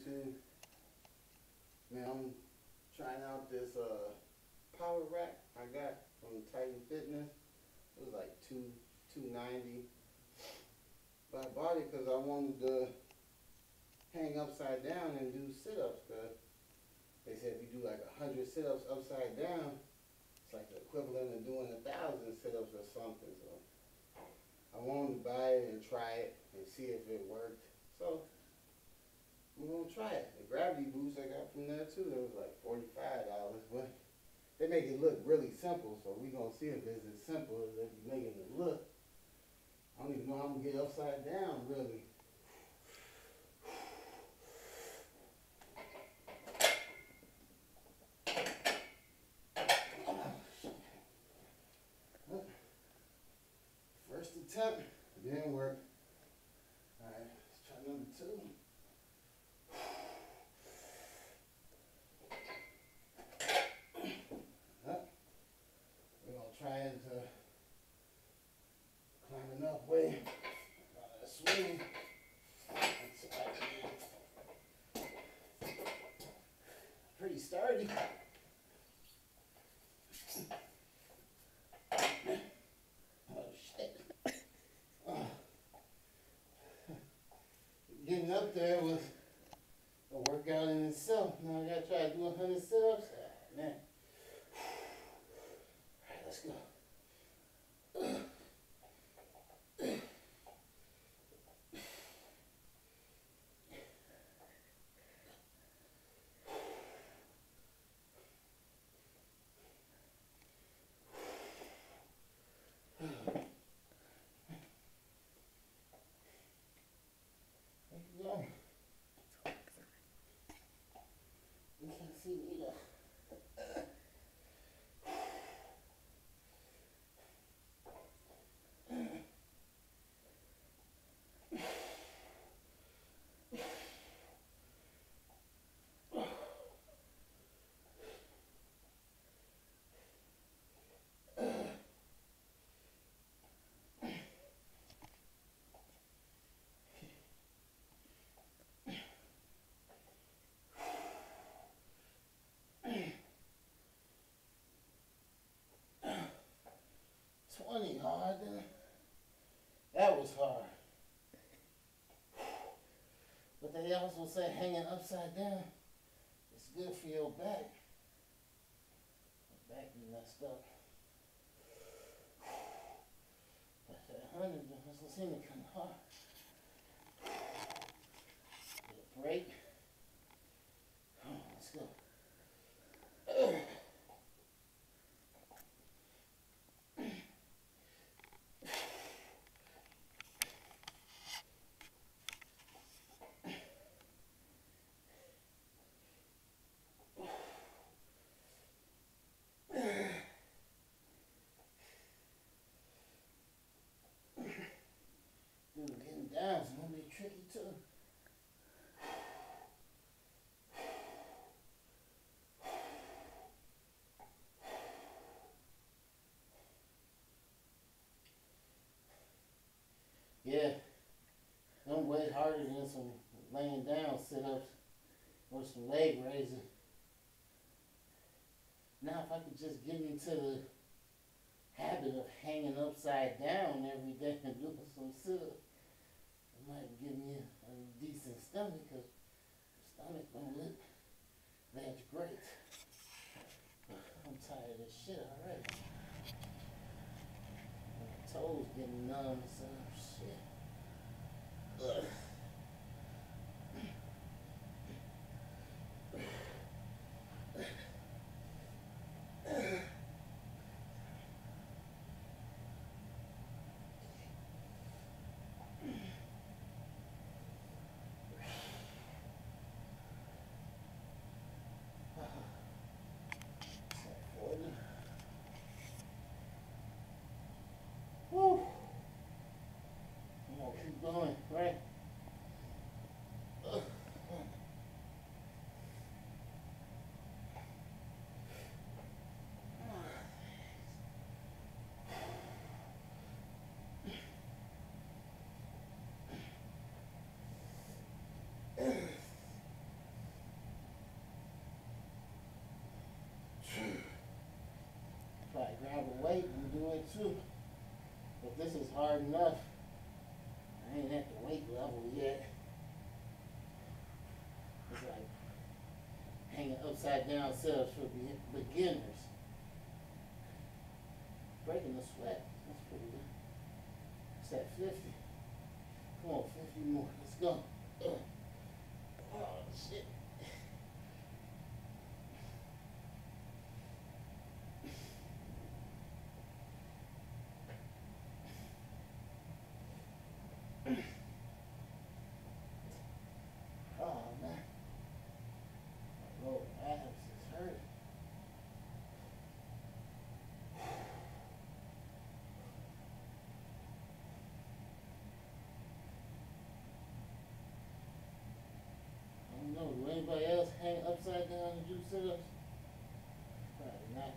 YouTube. Man, I'm trying out this power rack I got from Titan Fitness. It was like $290. But I bought it because I wanted to hang upside down and do sit-ups. Cause they said if you do like 100 sit-ups upside down, it's like the equivalent of doing 1,000 sit-ups or something. So I wanted to buy it and try it and see if it worked. So we're gonna try it. The gravity boost I got from there too, it was like $45, but they make it look really simple, so we're gonna see if it's as simple as they be making it look. I don't even know how I'm gonna get upside down really. First attempt, didn't work. Alright, let's try number 2. We're gonna try it to climb enough way. Swing. Pretty sturdy. Oh shit. Getting up there was a workout in itself. Now I gotta try to do 100 sit-ups. Ah, man. Alright, let's go. You can't see me though. Hard. That was hard. But they also say hanging upside down is good for your back. My back be messed up. But that 100 doesn't seem to come hard. Get a break. Let's go. Getting down is going to be tricky too. Yeah, them way harder than some laying down sit-ups or some leg raises. Now if I could just get into the habit of hanging upside down every day and doing some sit-ups, it might give me a decent stomach, because the stomach don't look that great. I'm tired of this shit already. My toes getting numb, so shit. Ugh. Woo. do it too. But this is hard enough. I ain't at the weight level yet. It's like hanging upside down sit-ups for beginners. Breaking the sweat. That's pretty good. It's at 50. Come on, 50 more. Let's go. Oh, shit. Oh, man. My lower abs is hurting. I don't know. Do anybody else hang upside down and do sit-ups? Probably not.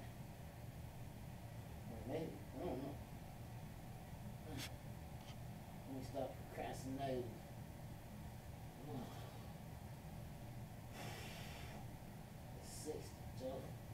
Or maybe. I don't know. Let me stop procrastinating. It's 60, Joe.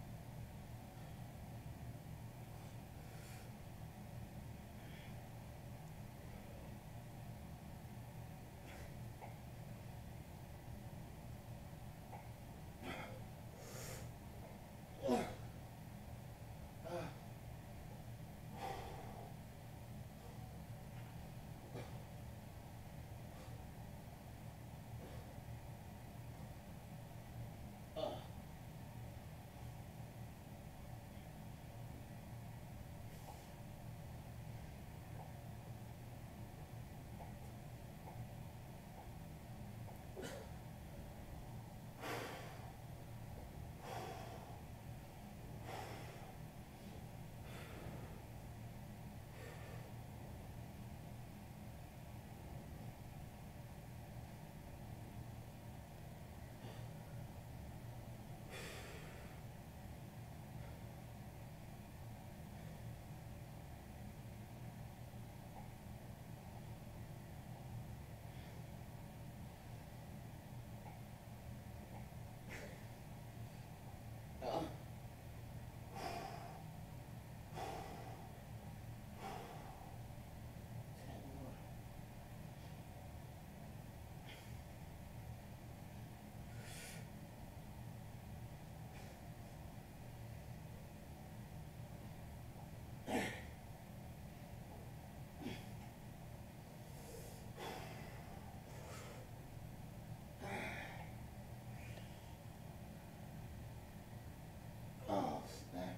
Oh, snap.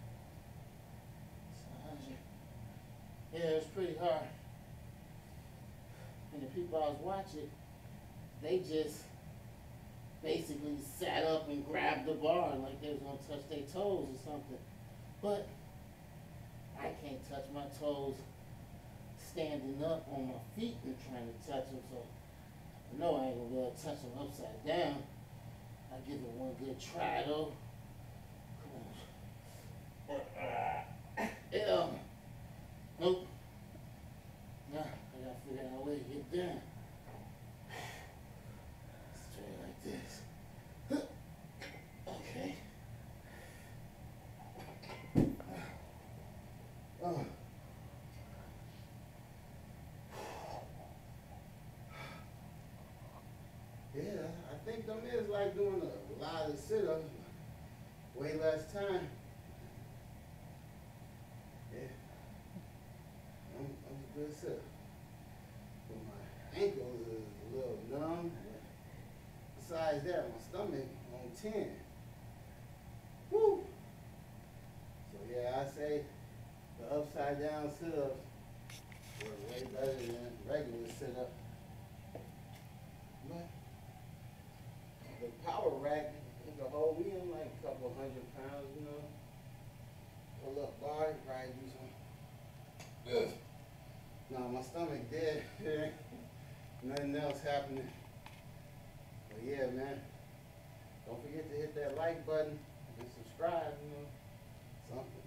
Yeah, it's pretty hard. And the people I was watching, they just basically sat up and grabbed the bar like they was gonna touch their toes or something. But I can't touch my toes standing up on my feet and trying to touch them, so I know I ain't gonna be able to touch them upside down. I'll give it one good try though. Come on. Yeah. Nope. Nah, I gotta figure out a way to get down. Straight like this. Okay. Yeah, I think them is like doing a lot of sit-ups, way less time. Yeah, I'm a good sit-up. But my ankles is a little numb. Besides that, my stomach on 10. Woo! So yeah, I say the upside down sit-ups work way better than regular sit-up. But the power rack, it can hold me in like a couple 100 pounds, you know. Pull up bar, probably do some. No, my stomach dead. Nothing else happening. But yeah, man. Don't forget to hit that like button and subscribe, you know. Something.